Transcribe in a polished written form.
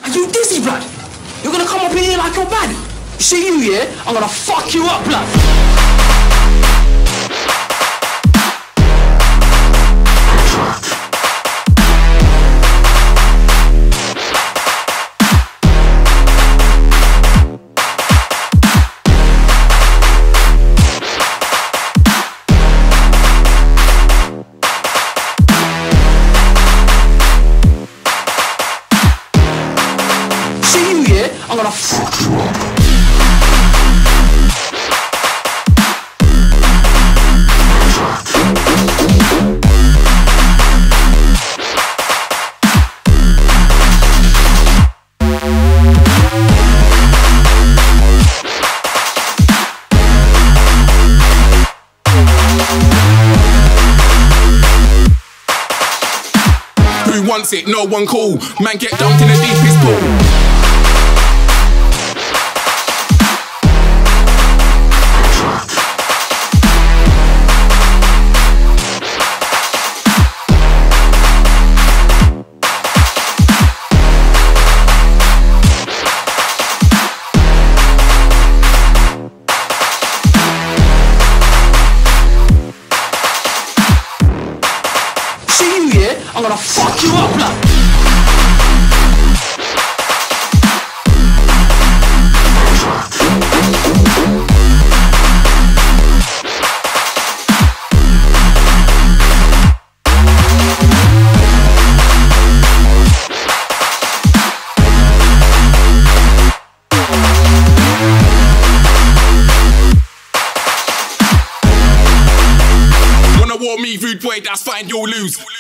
Are you dizzy, blood? You're gonna come up in here like you're bad. You see you, yeah? I'm gonna fuck you up, blood. I'm gonna fuck you up. Who wants it? No one cool. Man get dumped in the deepest pool. I'm gonna fuck you up, blood. Wanna war me, rude boy, that's fine, you'll lose.